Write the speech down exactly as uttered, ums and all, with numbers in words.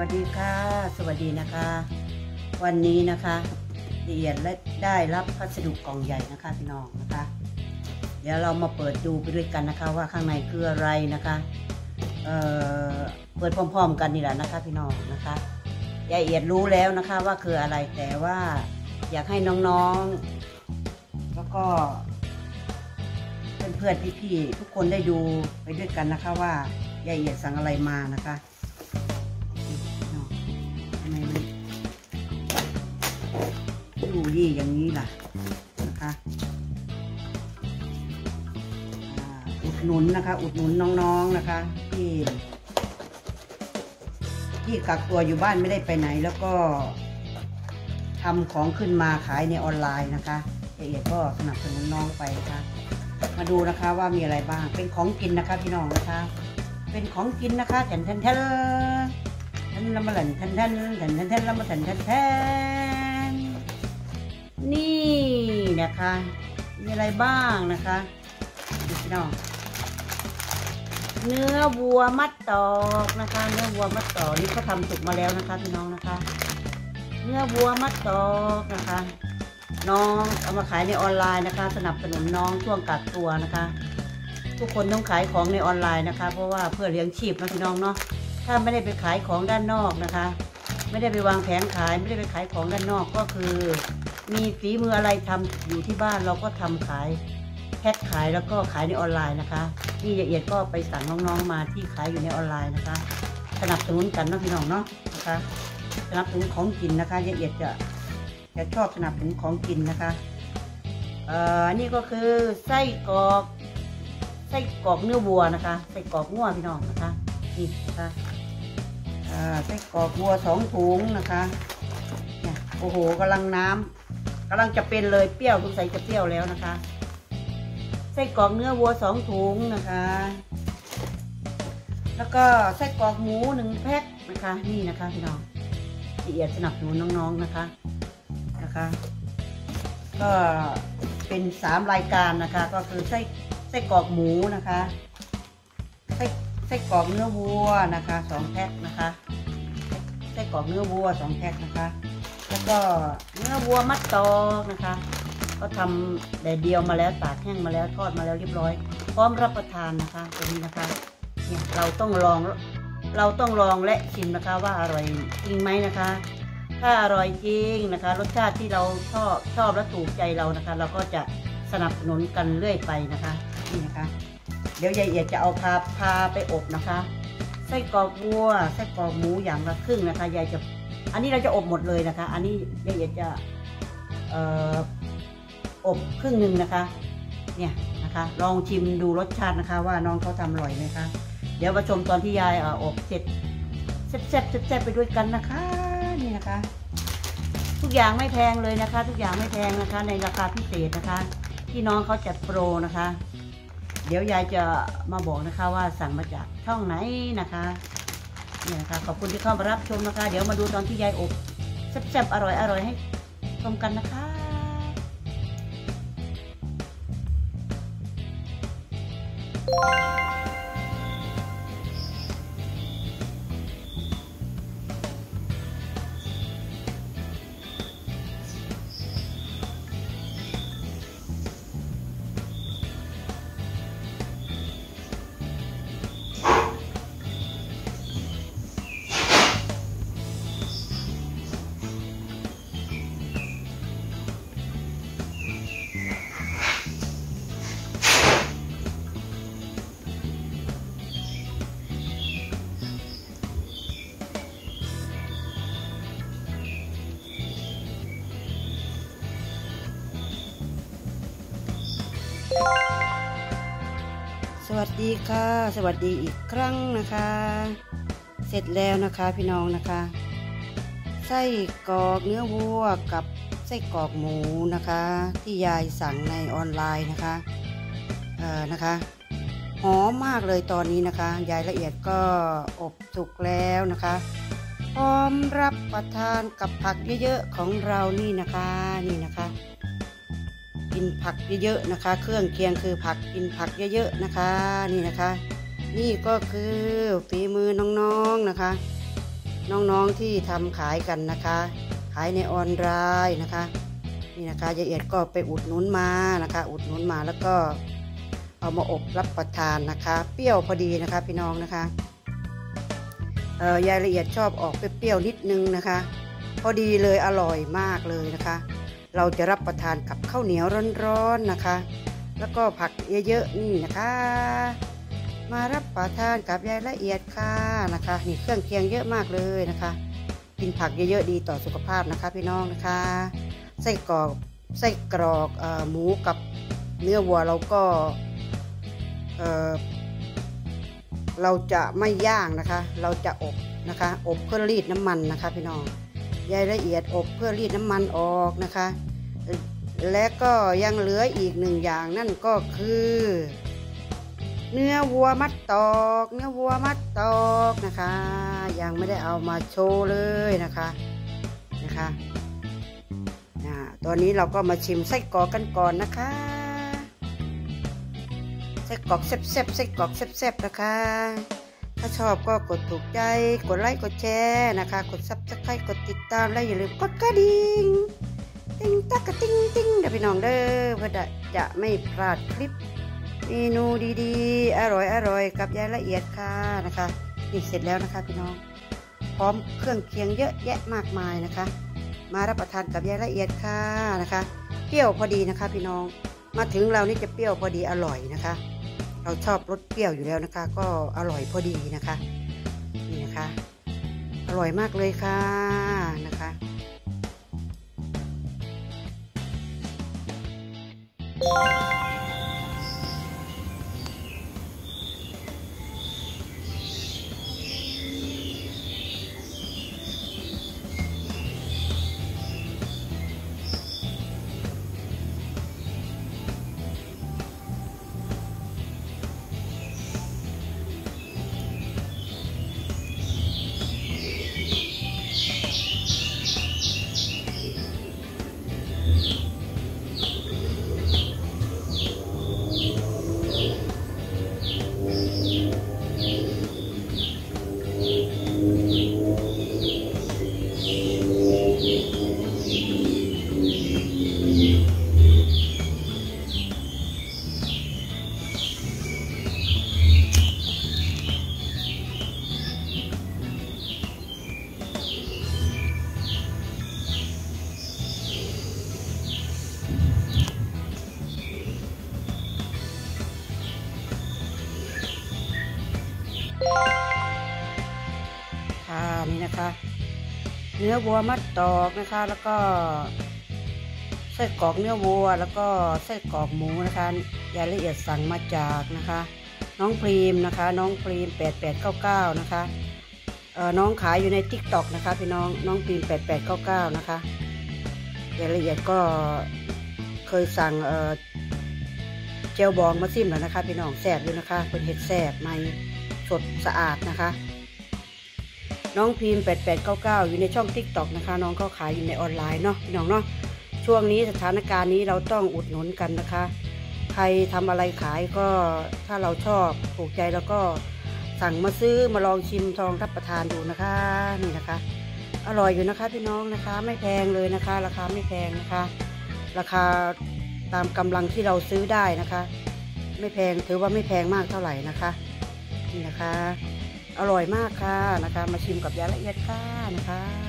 ดีค่ะสวัสดีนะคะวันนี้นะคะละเอียดและได้รับพัสดุกล่องใหญ่นะคะพี่น้องนะคะเดี๋ยวเรามาเปิดดูไปด้วยกันนะคะว่าข้างในคืออะไรนะคะเอ่อเปิดพร้อมๆกันนี่แหละนะคะพี่น้องนะคะละเอียดรู้แล้วนะคะว่าคืออะไรแต่ว่าอยากให้น้องๆแล้วก็เพื่อนๆพี่ๆทุกคนได้ดูไปด้วยกันนะคะว่าละเอียดสั่งอะไรมานะคะดูดีอย่างนี้ล่ะนะคะอุดหนุนนะคะอุดหนุนน้องๆนะคะที่ที่กักตัวอยู่บ้านไม่ได้ไปไหนแล้วก็ทำของขึ้นมาขายในออนไลน์นะคะละเอียดก็สนับสนุนน้องไปนะคะมาดูนะคะว่ามีอะไรบ้างเป็นของกินนะคะพี่น้องนะคะเป็นของกินนะคะแทนแทนแทนแทนละมาหลันแทนแทนแทนแทนแทนละมาแทนแทนแทนนี่นะคะมีอะไรบ้างนะคะพี่น้องเนื้อวัวมัดตอกนะคะเนื้อวัวมัดตอกนี่เขาทำสุกมาแล้วนะคะพี่น้องนะคะเนื้อวัวมัดตอกนะคะน้องเอามาขายในออนไลน์นะคะสนับสนุนน้องช่วงกักตัวนะคะทุกคนต้องขายของในออนไลน์นะคะเพราะว่าเพื่อเลี้ยงชีพนะพี่น้องเนาะถ้าไม่ได้ไปขายของด้านนอกนะคะไม่ได้ไปวางแผงขายไม่ได้ไปขายของด้านนอกก็คือมีฝีมืออะไรทำอยู่ที่บ้านเราก็ทำขายแพ็คขายแล้วก็ขายในออนไลน์นะคะนี่ละเอียดก็ไปสั่งน้องๆมาที่ขายอยู่ในออนไลน์นะคะสนับสนุนกันนะพี่น้องเนาะนะคะสนับสนุนของกินนะคะละเอียดจะจะชอบสนับสนุนของกินนะคะเอ่อนี่ก็คือไส้กรอกไส้กรอกเนื้อวัวนะคะไส้กรอกงัวพี่น้องนะคะนี่นะคะไส้กรอกวัวสองถุงนะคะเนี่ยโอ้โหกำลังน้ำกำลังจะเป็นเลยเปรี้ยวสงสัยจะเปรี้ยวแล้วนะคะไส้กรอกเนื้อวัวสองถุงนะคะแล้วก็ไส้กรอกหมูหนึ่งแพ็คนะคะนี่นะคะพี่น้องละเอียดสนับสนุนน้องๆนะคะนะคะก็เป็นสามรายการนะคะก็คือไส้ไส้กรอกหมูนะคะไส้ไส้กรอกเนื้อวัวนะคะสองแพ็คนะคะไส้กรอกเนื้อวัวสองแพ็คนะคะแล้วก็เนื้อวัวมัดตอกนะคะก็ทำแดดเดียวมาแล้วตากแห้งมาแล้วทอดมาแล้วเรียบร้อยพร้อมรับประทานนะคะตัวนี้นะคะเนี่ยเราต้องลองเราต้องลองและชิมนะคะว่าอร่อยจริงไหมนะคะถ้าอร่อยจริงนะคะรสชาติที่เราชอบชอบและถูกใจเรานะคะเราก็จะสนับสนุนกันเรื่อยไปนะคะนี่นะคะเดี๋ยวยายเอียดจะเอาพาพาไปอบนะคะไส้กรอกวัวไส้กรอกหมูอย่างละครึ่งนะคะยายจะอันนี้เราจะอบหมดเลยนะคะอันนี้ยายเอียดจะเอ่ออบครึ่งหนึ่งนะคะเนี่ยนะคะลองชิมดูรสชาตินะคะว่าน้องเขาทำอร่อยไหมคะเดี๋ยวมาชมตอนที่ยายอบเสร็จแซ่บๆแซ่บๆไปด้วยกันนะคะนี่นะคะทุกอย่างไม่แพงเลยนะคะทุกอย่างไม่แพงนะคะในราคาพิเศษนะคะที่น้องเขาจัดโปรนะคะเดี๋ยวยายจะมาบอกนะคะว่าสั่งมาจากช่องไหนนะคะนี่นะคะขอบคุณที่เข้ามารับชมนะคะเดี๋ยวมาดูตอนที่ยายอบแซ่บๆอร่อยๆให้ชมกันนะคะสวัสดีค่ะสวัสดีอีกครั้งนะคะเสร็จแล้วนะคะพี่น้องนะคะไส้กรอกเนื้อวัวกับไส้กรอกหมูนะคะที่ยายสั่งในออนไลน์นะคะเอ่อนะคะหอมมากเลยตอนนี้นะคะยายละเอียดก็อบสุกแล้วนะคะพร้อมรับประทานกับผักเยอะๆของเรานี่นะคะนี่นะคะ กินผักเยอะๆนะคะเครื่องเคียงคือผักกินผักเยอะๆนะคะนี่นะคะนี่ก็คือฝีมือน้องๆนะคะน้องๆที่ทำขายกันนะคะขายในออนไลน์นะคะนี่นะคะยายเอียดก็ไปอุดหนุนมานะคะอุดหนุนมาแล้วก็เอามาอบรับประทานนะคะเปรี้ยวพอดีนะคะพี่น้องนะคะเอ่อยายละเอียดชอบออกเปรี้ยวๆนิดนึงนะคะพอดีเลยอร่อยมากเลยนะคะเราจะรับประทานกับข้าวเหนียวร้อนๆนะคะแล้วก็ผักเยอะๆนี่นะคะมารับประทานกับยายละเอียดค่ะนะคะนี่เครื่องเคียงเยอะมากเลยนะคะกินผักเยอะๆดีต่อสุขภาพนะคะพี่น้องนะคะไส้กรอกไส้กรอกเอ่อหมูกับเนื้อวัวเราก็เอ่อเราจะไม่ย่างนะคะเราจะอบนะคะอบเพื่อรีดน้ำมันนะคะพี่น้องยายละเอียดอบเพื่อรีดน้ำมันออกนะคะและก็ยังเหลืออีกหนึ่งอย่างนั่นก็คือเนื้อวัวมัดตอกเนื้อวัวมัดตอกนะคะยังไม่ได้เอามาโชว์เลยนะคะนะคะนะตอนนี้เราก็มาชิมไส้กรอกกันก่อนนะคะไส้กรอกแซ่บๆไส้กรอกแซ่บๆนะคะถ้าชอบก็กดถูกใจกดไลค์กดแชร์นะคะกดซับสไครต์กดติดตามและอย่าลืมกดกระดิ่งติ้งตักกระติ้งติ้งเดี๋ยวพี่น้องเด้อเพื่อจะไม่พลาดคลิปเมนูดีๆอร่อยอร่อยกับยายละเอียดค่ะนะคะนี่เสร็จแล้วนะคะพี่น้องพร้อมเครื่องเคียงเยอะแยะมากมายนะคะมารับประทานกับยายละเอียดค่ะนะคะเปรี้ยวพอดีนะคะพี่น้องมาถึงเรานี่จะเปรี้ยวพอดีอร่อยนะคะเราชอบรสเปรี้ยวอยู่แล้วนะคะก็อร่อยพอดีนะคะนี่นะคะอร่อยมากเลยค่ะนะคะค่ะนี่นะคะเนื้อวัวมัดตอกนะคะแล้วก็ไส้กรอกเนื้อวัวแล้วก็ไส้กรอกหมูนะคะยายละเอียดสั่งมาจากนะคะน้องพรีมนะคะน้องพรีมแปดแปดเก้าเก้านะคะเอ่อน้องขายอยู่ใน ติ๊กต็อก นะคะพี่น้องน้องพรีมแปดแปดเก้าเก้านะคะยายละเอียดก็เคยสั่งเอ่อเจลบองมาซิมแล้วนะคะพี่น้องแซ่บอยู่นะคะเป็นเห็ดแซ่บใหม่สดสะอาดนะคะน้องพิมพ์แปดแปดเก้าเก้าอยู่ในช่อง ติ๊กต็อก นะคะน้องก็ขายอยู่ในออนไลน์เนาะพี่น้องเนาะช่วงนี้สถานการณ์นี้เราต้องอุดหนุนกันนะคะใครทำอะไรขายก็ถ้าเราชอบถูกใจแล้วก็สั่งมาซื้อมาลองชิมลองรับประทานดูนะคะนี่นะคะอร่อยอยู่นะคะพี่น้องนะคะไม่แพงเลยนะคะราคาไม่แพงนะคะราคาตามกำลังที่เราซื้อได้นะคะไม่แพงถือว่าไม่แพงมากเท่าไหร่นะคะนี่นะคะอร่อยมากค่ะนะคะมาชิมกับยายละเอียดค่ะนะคะ